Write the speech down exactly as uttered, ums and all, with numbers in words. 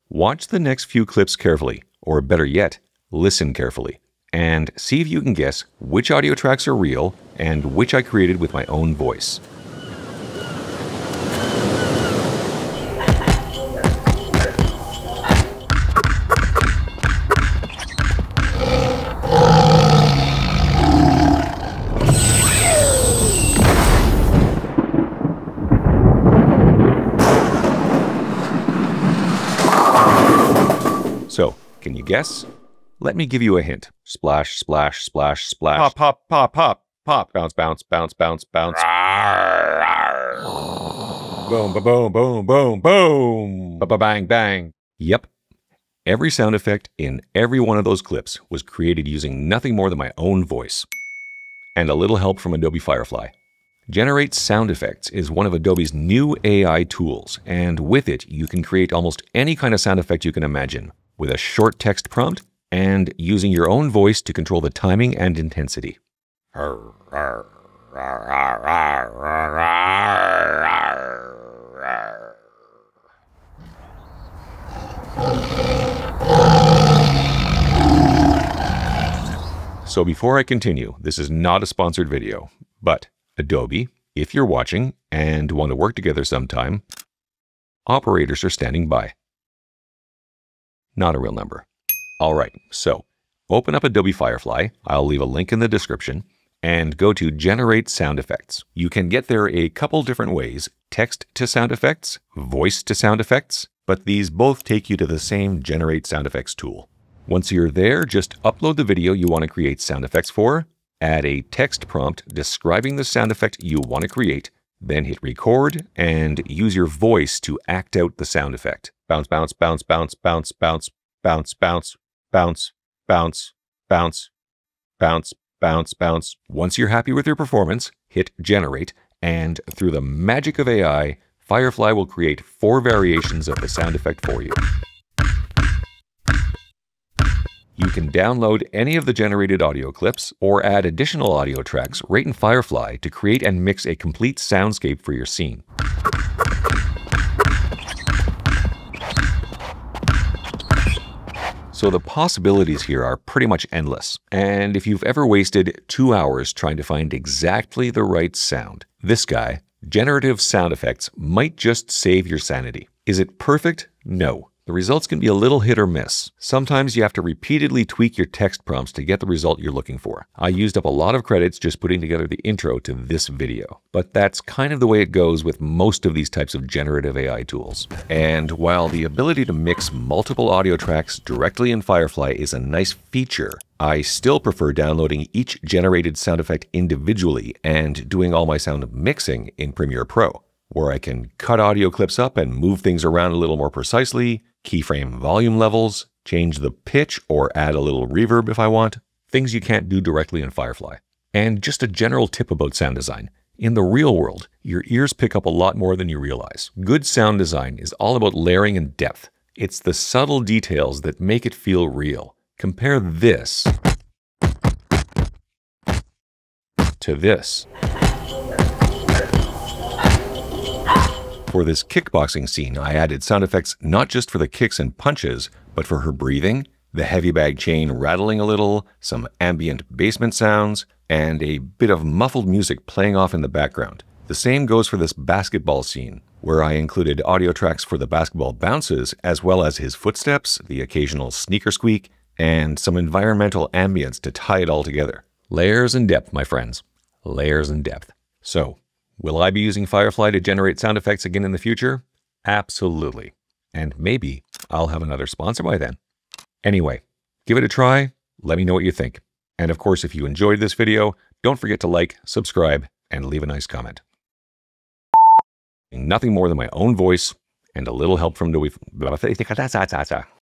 Watch the next few clips carefully, or better yet, listen carefully, and see if you can guess which audio tracks are real and which I created with my own voice. So, can you guess? Let me give you a hint. Splash, splash, splash, splash. Pop, pop, pop, pop, pop. Bounce, bounce, bounce, bounce, bounce. Boom, ba boom, boom, boom, boom. Ba ba bang, bang. Yep. Every sound effect in every one of those clips was created using nothing more than my own voice. And a little help from Adobe Firefly. Generate Sound Effects is one of Adobe's new A I tools, and with it, you can create almost any kind of sound effect you can imagine, with a short text prompt and using your own voice to control the timing and intensity. So before I continue, this is not a sponsored video, but Adobe, if you're watching and want to work together sometime, operators are standing by. Not a real number. All right, so open up Adobe Firefly. I'll leave a link in the description and go to Generate Sound Effects. You can get there a couple different ways: text to sound effects, voice to sound effects, but these both take you to the same Generate Sound Effects tool. Once you're there, just upload the video you want to create sound effects for, add a text prompt describing the sound effect you want to create, then hit record and use your voice to act out the sound effect. Bounce, bounce, bounce, bounce, bounce, bounce, bounce, bounce, bounce, bounce, bounce, bounce, bounce, bounce. Once you're happy with your performance, hit generate, and through the magic of A I, Firefly will create four variations of the sound effect for you. You can download any of the generated audio clips or add additional audio tracks right in Firefly to create and mix a complete soundscape for your scene. So the possibilities here are pretty much endless. And if you've ever wasted two hours trying to find exactly the right sound, this guy, Generative Sound Effects, might just save your sanity. Is it perfect? No. The results can be a little hit or miss. Sometimes you have to repeatedly tweak your text prompts to get the result you're looking for. I used up a lot of credits just putting together the intro to this video. But that's kind of the way it goes with most of these types of generative A I tools. And while the ability to mix multiple audio tracks directly in Firefly is a nice feature, I still prefer downloading each generated sound effect individually and doing all my sound mixing in Premiere Pro, where I can cut audio clips up and move things around a little more precisely, keyframe volume levels, change the pitch or add a little reverb if I want, things you can't do directly in Firefly. And just a general tip about sound design. In the real world, your ears pick up a lot more than you realize. Good sound design is all about layering and depth. It's the subtle details that make it feel real. Compare this to this. For this kickboxing scene, I added sound effects not just for the kicks and punches, but for her breathing, the heavy bag chain rattling a little, some ambient basement sounds, and a bit of muffled music playing off in the background. The same goes for this basketball scene, where I included audio tracks for the basketball bounces, as well as his footsteps, the occasional sneaker squeak, and some environmental ambience to tie it all together. Layers and depth, my friends. Layers and depth. So, will I be using Firefly to generate sound effects again in the future? Absolutely. And maybe I'll have another sponsor by then. Anyway, give it a try. Let me know what you think. And of course, if you enjoyed this video, don't forget to like, subscribe, and leave a nice comment. Nothing more than my own voice and a little help from Adobe.